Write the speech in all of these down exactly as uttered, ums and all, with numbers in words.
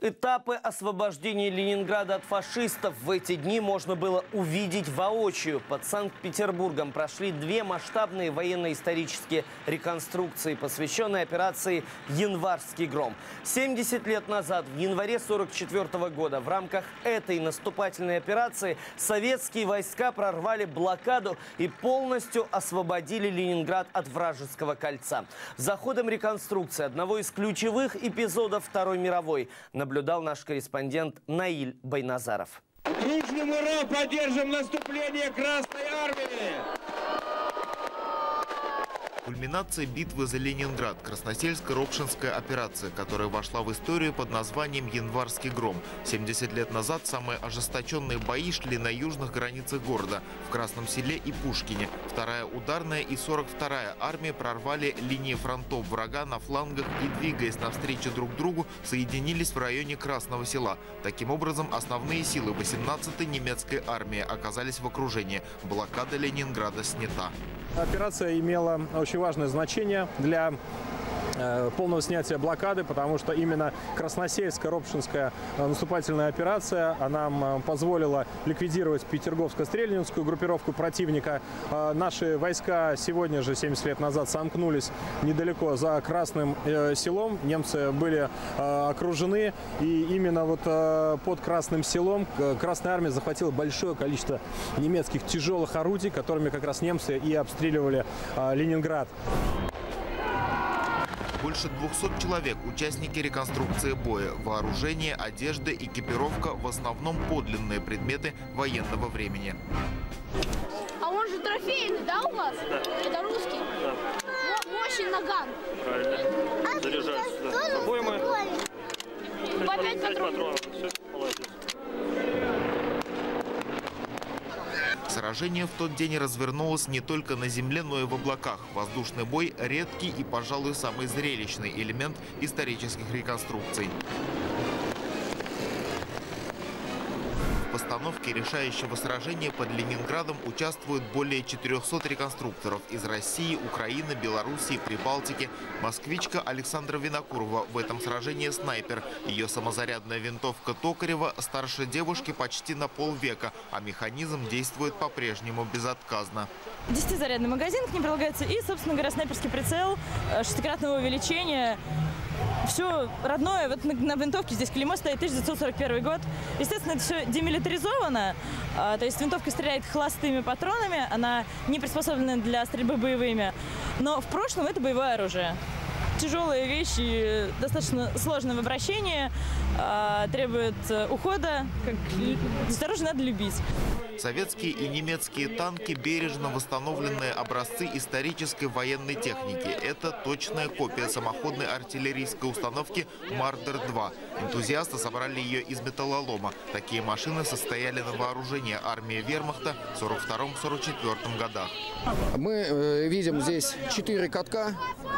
Этапы освобождения Ленинграда от фашистов в эти дни можно было увидеть воочию. Под Санкт-Петербургом прошли две масштабные военно-исторические реконструкции, посвященные операции «Январский гром». семьдесят лет назад, в январе сорок четвёртого года, в рамках этой наступательной операции советские войска прорвали блокаду и полностью освободили Ленинград от вражеского кольца. За ходом реконструкции одного из ключевых эпизодов Второй мировой наблюдал наш корреспондент Наиль Байназаров. Дружным ура! Поддержим наступление Красной Армии! Кульминация битвы за Ленинград – Красносельско-Ропшинская операция, которая вошла в историю под названием «Январский гром». семьдесят лет назад самые ожесточенные бои шли на южных границах города, в Красном Селе и Пушкине. Вторая ударная и сорок вторая армия прорвали линии фронтов врага на флангах и, двигаясь навстречу друг другу, соединились в районе Красного Села. Таким образом, основные силы восемнадцатой немецкой армии оказались в окружении. Блокада Ленинграда снята. Операция имела очень важное значение для полного снятия блокады, потому что именно Красносельско-Ропшинская наступательная операция она нам позволила ликвидировать Петерговско-Стрельнинскую группировку противника. Наши войска сегодня же, семьдесят лет назад, сомкнулись недалеко за Красным Селом. Немцы были окружены, и именно вот под Красным Селом Красная армия захватила большое количество немецких тяжелых орудий, которыми как раз немцы и обстреливали Ленинград. Больше двухсот человек – участники реконструкции боя. Вооружение, одежда, экипировка – в основном подлинные предметы военного времени. А он же трофейный, да, у вас? Да. Это русский? Да. Мощный наган. Правильно. Заряжается. Да. Обоймы. По пять патронов. Все, молодец. Сражение в тот день развернулось не только на земле, но и в облаках. Воздушный бой – редкий и, пожалуй, самый зрелищный элемент исторических реконструкций. В постановке решающего сражения под Ленинградом участвуют более четырёхсот реконструкторов из России, Украины, Белоруссии, Прибалтики. Москвичка Александра Винокурова в этом сражении снайпер. Ее самозарядная винтовка Токарева старше девушки почти на полвека, а механизм действует по-прежнему безотказно. десятизарядный магазин к ним прилагается и, собственно говоря, снайперский прицел шестикратного увеличения. Все родное. Вот на, на винтовке здесь клеймо стоит тысяча девятьсот сорок первый год. Естественно, это все демилитаризовано. А, то есть винтовка стреляет холостыми патронами. Она не приспособлена для стрельбы боевыми. Но в прошлом это боевое оружие. Тяжелые вещи, достаточно сложное в обращении, а, требует ухода. Как, осторожно, надо любить. Советские и немецкие танки – бережно восстановленные образцы исторической военной техники. Это точная копия самоходной артиллерийской установки Мардер-два. Энтузиасты собрали ее из металлолома. Такие машины состояли на вооружении армии вермахта в сорок втором — сорок четвёртом годах. Мы э, видим здесь четыре катка.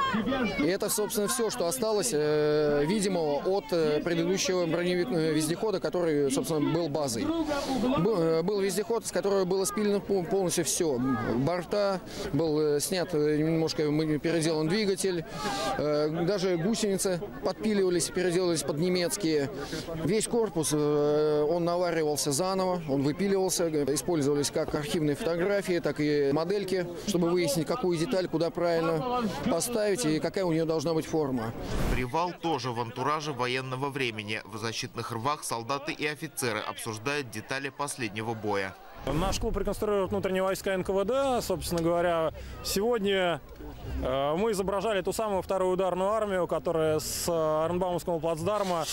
И это, собственно, все, что осталось э, видимого от э, предыдущего броневичного вездехода, который, собственно, был базой. Был, э, был вездеход, с которого было спилено полностью все. Борта, был э, снят э, немножко переделан двигатель, э, даже гусеницы подпиливались, переделались под немецкие. Весь корпус, э, он наваривался заново, он выпиливался, использовались как архивные фотографии, так и модельки, чтобы выяснить, какую деталь куда правильно поставить и какая у нее должна быть форма. Привал тоже в антураже военного времени. В защитных рвах солдаты и офицеры обсуждают детали последнего боя. Наш клуб реконструирует внутренние войска эн ка вэ дэ. Собственно говоря, сегодня э, мы изображали ту самую вторую ударную армию, которая с Оренбаумского плацдарма,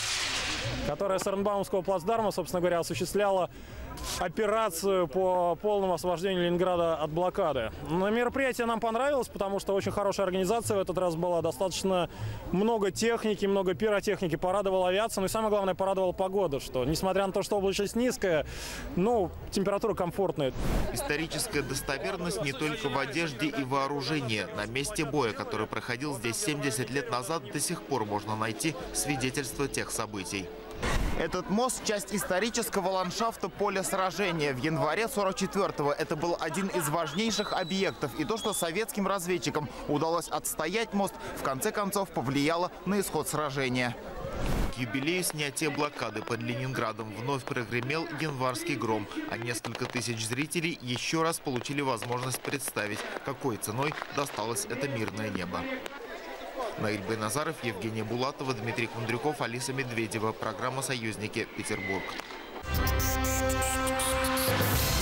которая с Оренбаумского плацдарма, собственно говоря, осуществляла операцию по полному освобождению Ленинграда от блокады. На мероприятие нам понравилось, потому что очень хорошая организация в этот раз была. Достаточно много техники, много пиротехники. Порадовала авиация, но и самое главное, порадовала погода, что, несмотря на то, что облачность низкая, ну, температура комфортная. Историческая достоверность не только в одежде и вооружении. На месте боя, который проходил здесь семьдесят лет назад, до сих пор можно найти свидетельство тех событий. Этот мост – часть исторического ландшафта поля сражения. В январе сорок четвёртого это был один из важнейших объектов. И то, что советским разведчикам удалось отстоять мост, в конце концов повлияло на исход сражения. к юбилею снятия блокады под Ленинградом вновь прогремел январский гром, а несколько тысяч зрителей еще раз получили возможность представить, какой ценой досталось это мирное небо. Наиль Байназаров, Евгения Булатова, Дмитрий Кундрюков, Алиса Медведева. Программа «Союзники. Петербург».